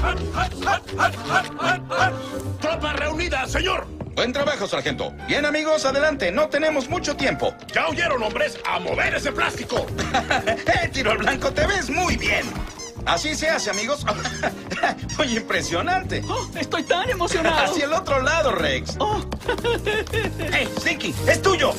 ¡Tropa reunida, señor! Buen trabajo, sargento. Bien, amigos, adelante. No tenemos mucho tiempo. ¿Ya oyeron, hombres? ¡A mover ese plástico! Tiro al blanco, te ves muy bien. Así se hace, amigos. Muy impresionante. Oh, estoy tan emocionado. Hacia el otro lado, Rex. Oh. ¡Hey, Stinky! ¡Es tuyo!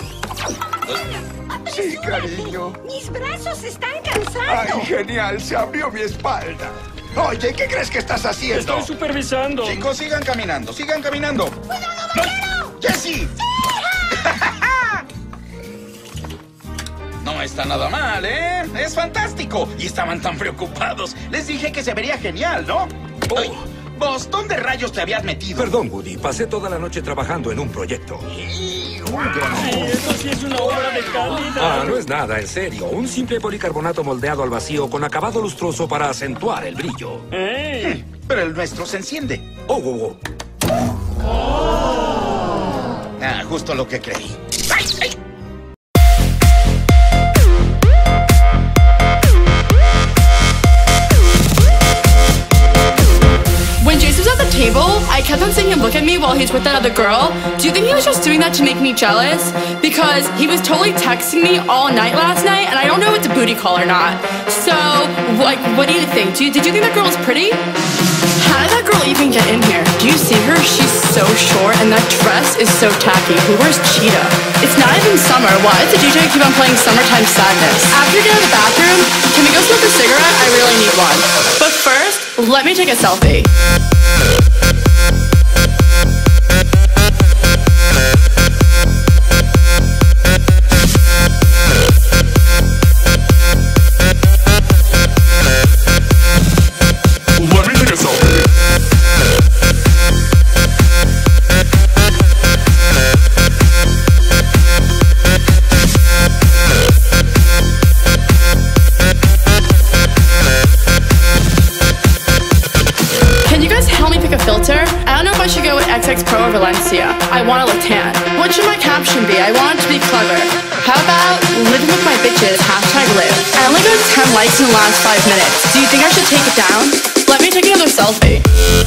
Sí, cariño. Mis brazos están cansando. Ay, genial. Se abrió mi espalda. Oye, ¿qué crees que estás haciendo? Estoy supervisando. Chicos, sigan caminando, sigan caminando. ¡Bueno, no me quiero! ¡Jessie! No está nada mal, ¿eh? Es fantástico. Y estaban tan preocupados. Les dije que se vería genial, ¿no? Ay, vos, ¿dónde rayos te habías metido? Perdón, Woody. Pasé toda la noche trabajando en un proyecto. Ay, eso sí es una obra de calidad. Ah, no es nada, en serio. Un simple policarbonato moldeado al vacío con acabado lustroso para acentuar el brillo. ¡Ey! Pero el nuestro se enciende. Oh, oh, oh. Ah, justo lo que creí. ¡Ay, ay! When Jason was at the table, I kept on seeing him look at me while he's with that other girl. Do you think he was just doing that to make me jealous? Because he was totally texting me all night last night, and I don't know if it's a booty call or not. So, like, what do you think? Did you think that girl was pretty? How did that girl even get in here? Do you see her? She's so short, and that dress is so tacky. Who wears cheetah? It's not even summer. Why does the DJ keep on playing Summertime Sadness? After you get out of the bathroom, can we go smoke a cigarette? I really need one. But first, let me take a selfie. I should go with XX Pro or Valencia. I want to look tan. What should my caption be? I want it to be clever. How about living with my bitches, #live. I only got 10 likes in the last 5 minutes. Do you think I should take it down? Let me take another selfie.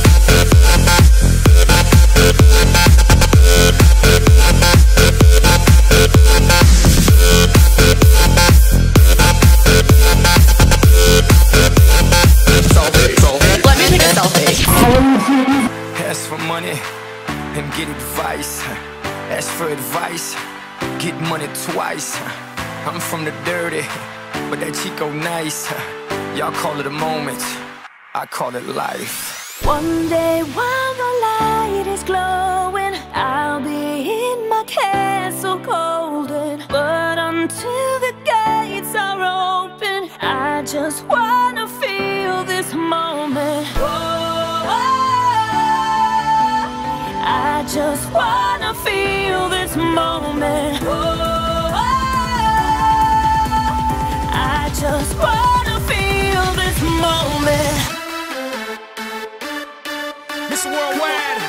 Let me take a selfie. Ask for money and get advice. Ask for advice, get money twice. I'm from the dirty, but that Chico nice. Y'all call it a moment, I call it life. One day while the light is glowing, I'll be in my castle golden. But until the gates are open, I just wanna feel this moment. I just wanna feel this moment. I just wanna feel this moment. Miss Worldwide,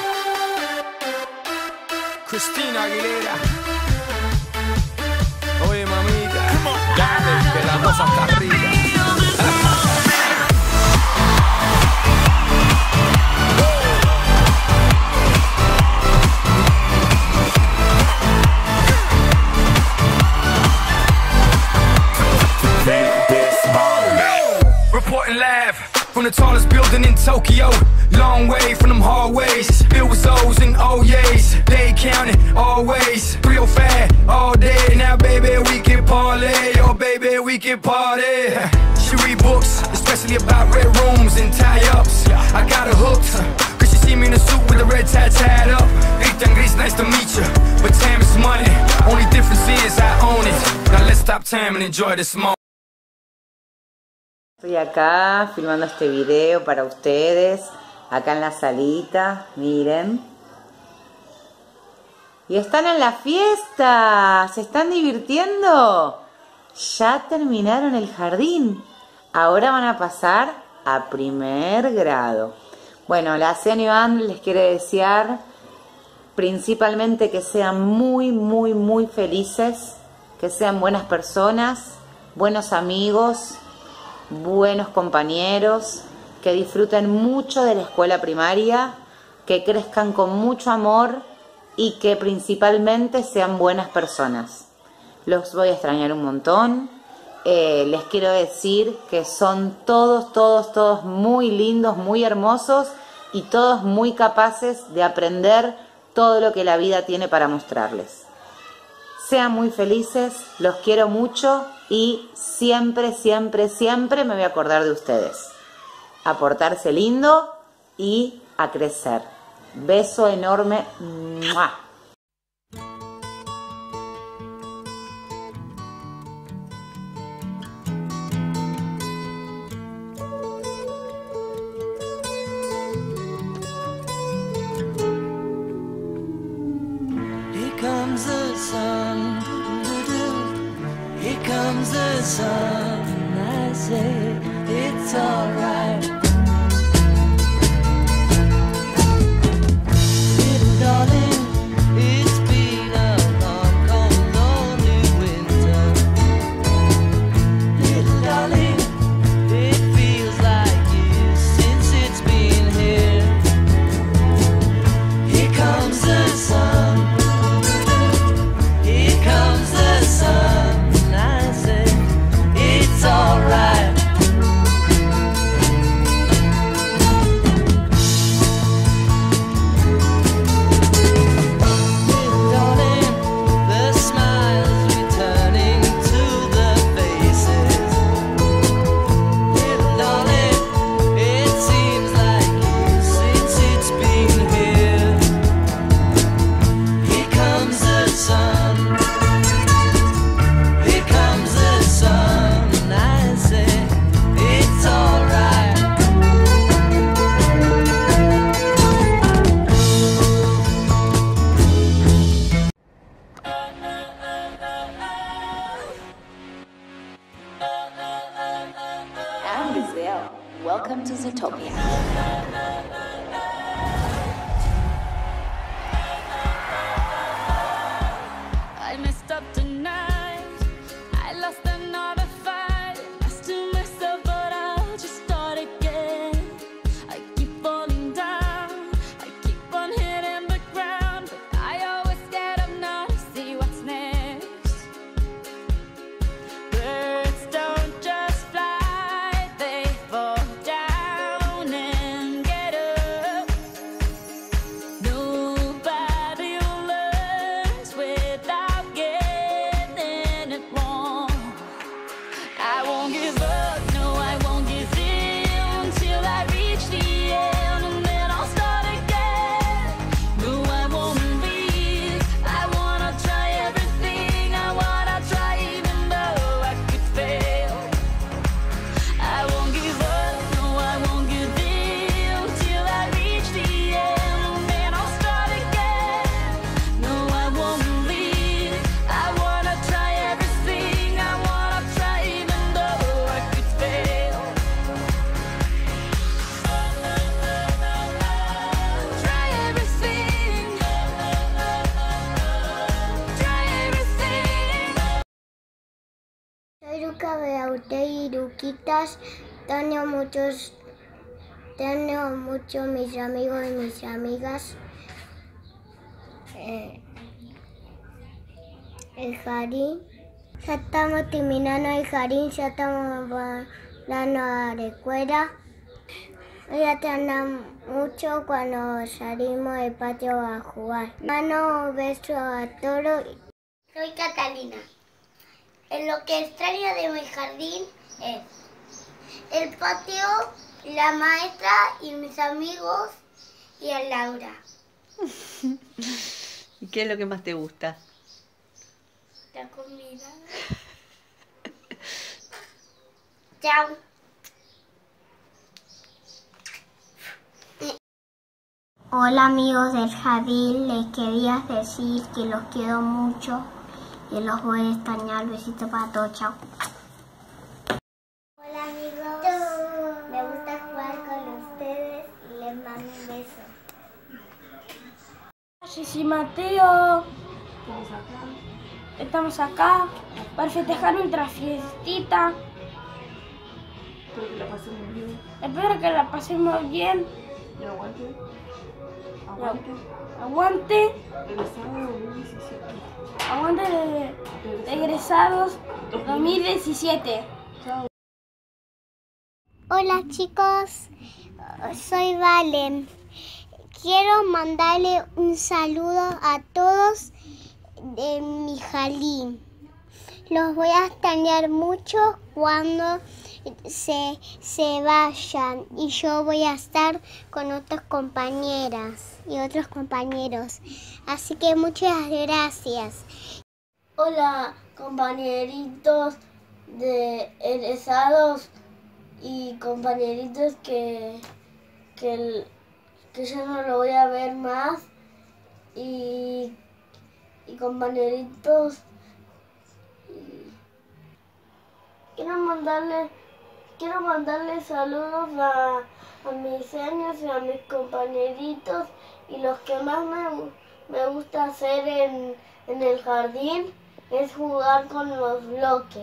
Christina Aguilera. Oye, mamita, dale, que la cosa está arriba. Reporting live from the tallest building in Tokyo. Long way from them hallways, filled with O's and O's. They counting always, real fat all day. Now baby we can parlay, oh baby we can party. She read books, especially about red rooms and tie-ups. I got her hooked, cause she see me in a suit with a red tie tied up. Ethan Gris, nice to meet you, but time is money. Only difference is I own it. Now let's stop time and enjoy this moment. Estoy acá filmando este video para ustedes, acá en la salita, miren. Y están en la fiesta, ¿se están divirtiendo? Ya terminaron el jardín, ahora van a pasar a primer grado. Bueno, la señora Iván les quiere desear principalmente que sean muy felices, que sean buenas personas, buenos amigos, buenos compañeros, que disfruten mucho de la escuela primaria, que crezcan con mucho amor y que principalmente sean buenas personas. Los voy a extrañar un montón. Les quiero decir que son todos muy lindos, muy hermosos y todos muy capaces de aprender todo lo que la vida tiene para mostrarles. Sean muy felices, los quiero mucho y siempre me voy a acordar de ustedes. A portarse lindo y a crecer. Beso enorme. ¡Mua! Here comes the sun, here comes the sun, I say it's alright. Little darling, it's been a long, cold, lonely winter. Little darling, it feels like years since it's been here. Here comes the sun. Here comes the sun, I say it's alright. Little darling, the smiles returning to the faces. Little darling, it seems like years since it's been here. Here comes the sun. Here comes the sun, I say it's alright. I'm Gazelle. Welcome to Zootopia. I messed up tonight. I lost another fight. I still messed up, but I'll just start again. I keep falling down. I keep on hitting the ground, but I always get up now to see what's next. Birds don't just fly, they fall down and get up. Nobody learns without getting it wrong. I won't give up, no, I won't give in till I reach the end, and then I'll start again. No, I won't leave. I wanna try everything. I wanna try even though I could fail. I won't give up, no, I won't give in till I reach the end, and then I'll start again. No, I won't leave. I wanna try everything. I wanna try even though I could fail. Try everything. Try everything. Soy Luca Beautey y Luquitas. Tengo mucho mis amigos y mis amigas. El jardín. Ya estamos terminando el jardín, ya estamos dando a la escuela. Voy a extrañar mucho cuando salimos del patio a jugar. Mando un beso a todos. Soy Catalina. Lo que extraño de mi jardín es el patio, la maestra y mis amigos y a Laura. ¿Y qué es lo que más te gusta? La comida. Chao. Hola amigos del jardín, les quería decir que los quiero mucho y los voy a extrañar. Besito para todos, chao. Hola amigos, me gusta jugar con ustedes y les mando un beso. Jessy Mateo, estamos acá para festejar nuestra fiestita. Espero que la pasemos bien. Espero que la pasemos bien. Y aguante. Aguante. Egresado 2017. Aguante de egresados 2017. Chao. Hola chicos, soy Valen. Quiero mandarle un saludo a todos de mi jardín. Los voy a extrañar mucho cuando se vayan y yo voy a estar con otras compañeras y otros compañeros. Así que muchas gracias. Hola compañeritos de egresados y compañeritos que ya no lo voy a ver más y compañeritos. Quiero mandarle saludos a mis años y a mis compañeritos, y los que más me gusta hacer en el jardín es jugar con los bloques.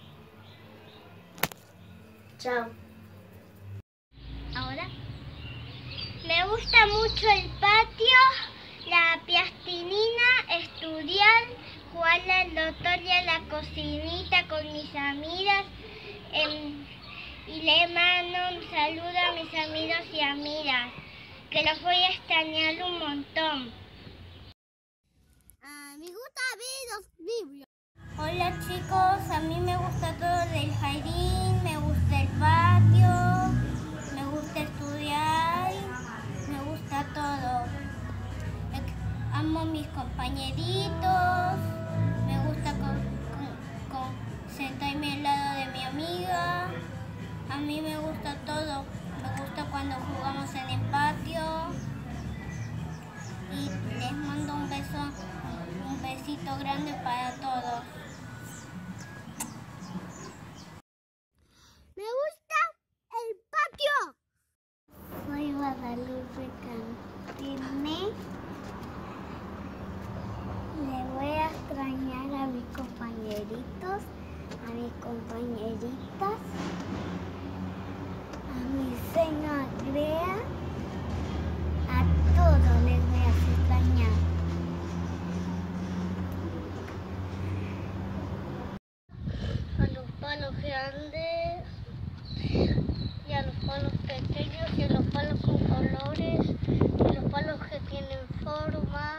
Chao. Ahora. Me gusta mucho el patio, la plastilina, estudiar, jugar al doctor y a la cocinita con mis amigas. Y le mando un saludo a mis amigos y amigas, que los voy a extrañar un montón. Me gusta ver los libros. Hola chicos, a mí me gusta todo del jardín, me gusta el patio, me gusta estudiar, me gusta todo. Amo mis compañeritos, me gusta sentarme al lado de mi amiga. A mí me gusta todo, me gusta cuando jugamos en el patio. Y les mando un besito grande para todos. ¡Me gusta el patio! Soy Guadalupe Cantine. Le voy a extrañar a mis compañeritos, a mis compañeritas, a mi señora Andrea, a todos les voy a extrañar. A los palos grandes y a los palos pequeños y a los palos con colores y los palos que tienen forma,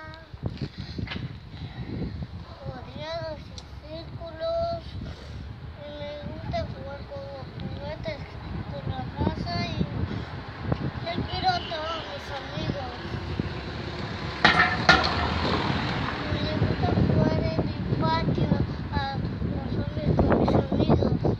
cuadrados y círculos. Y me gusta jugar con los juguetes, con la casa, y les quiero a todos mis amigos. Me gusta jugar en el patio a los hombres con mis amigos.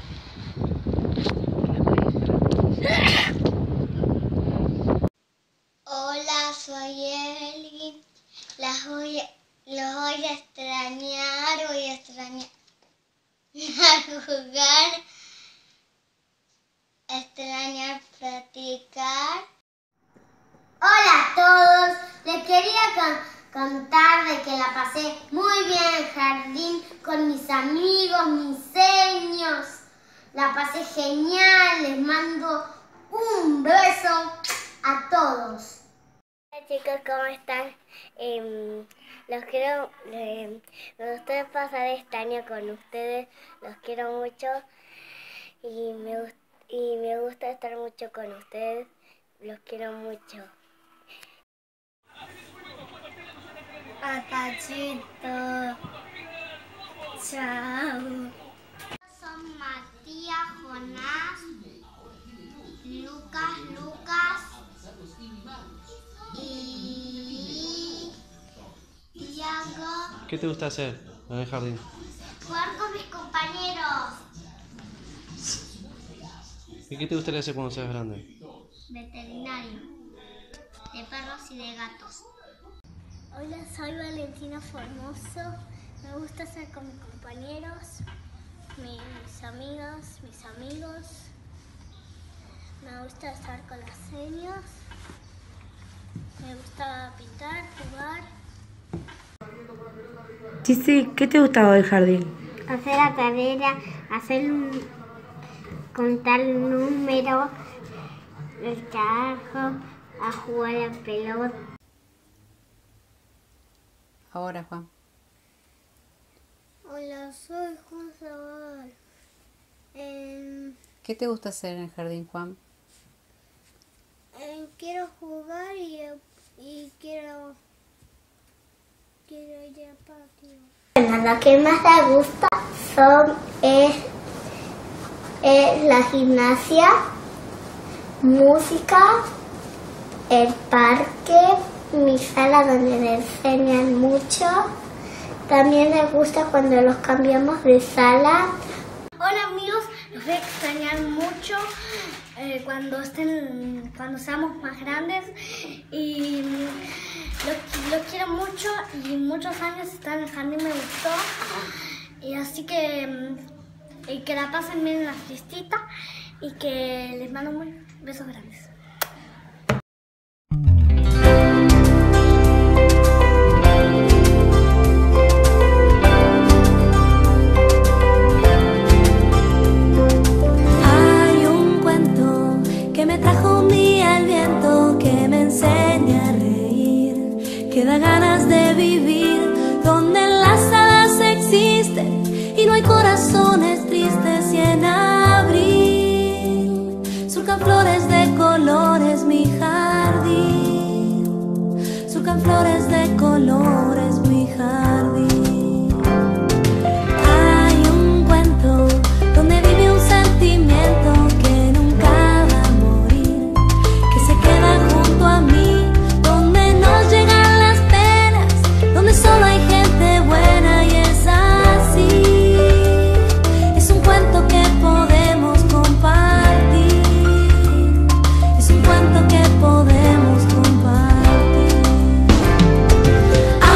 Hola, soy Evelyn. Los voy a extrañar, voy a extrañar a jugar, extrañar practicar. Hola a todos, les quería contar de que la pasé muy bien en el jardín con mis amigos, mis seños. La pasé genial, les mando un beso a todos. Hola chicos, ¿cómo están? Los quiero, me gusta pasar este año con ustedes, los quiero mucho y me gusta estar mucho con ustedes, los quiero mucho. Patachito, chao. Son Matías, Jonás, Lucas y Tiago. ¿Qué te gusta hacer en el jardín? Jugar con mis compañeros. ¿Y qué te gustaría hacer cuando seas grande? Veterinario. De perros y de gatos. Hola, soy Valentina Formoso. Me gusta estar con mis compañeros, mis amigas, mis amigos. Me gusta estar con las señas. Me gusta pintar, jugar. Sí, ¿qué te gustaba del jardín? Hacer la carrera, contar números, el trabajo, a jugar a la pelota. Ahora, Juan. Hola, soy Juan Zabal. ¿Qué te gusta hacer en el jardín, Juan? Quiero jugar y quiero ir al patio. Bueno, lo que más me gusta es la gimnasia, música, el parque, mi sala donde me enseñan mucho. También me gusta cuando los cambiamos de sala. Hola amigos, los voy a extrañar mucho cuando seamos más grandes y los quiero mucho y muchos años estar en el jardín me gustó y así que la pasen bien en la fiestita y que les mando besos grandes. Que da ganas de vivir donde las hadas existen y no hay corazones tristes y en abril surcan flores de colores mi jardín, surcan flores de colores mi jardín. Hay un cuento donde vive un sentimiento que nunca va a morir, que se queda junto a mí. Solo hay gente buena y es así. Es un cuento que podemos compartir. Es un cuento que podemos compartir.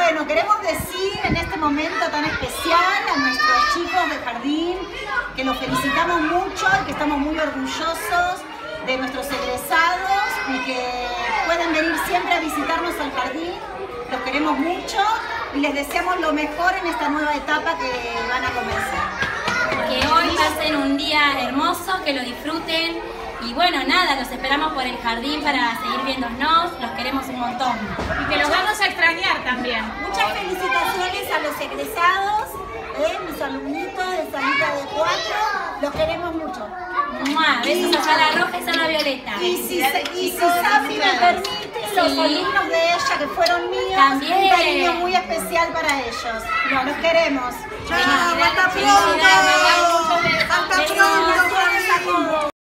Bueno, queremos decir en este momento tan especial a nuestros chicos de jardín que los felicitamos mucho y que estamos muy orgullosos de nuestros egresados y que pueden venir siempre a visitarnos al jardín. Los queremos mucho y les deseamos lo mejor en esta nueva etapa que van a comenzar. Que hoy pasen un día hermoso, que lo disfruten. Y bueno, nada, los esperamos por el jardín para seguir viéndonos, los queremos un montón. Y que los vamos a extrañar también. Muchas felicitaciones a los egresados, mis alumnitos de Salita de 4, los queremos mucho. ¡Mua! Besos a Sala Roja y Sala Violeta. Y si Sabri me permite, los alumnos de ella que fueron míos, también. Un cariño muy especial para ellos. Los queremos. Chao, hasta pronto. Hasta pronto.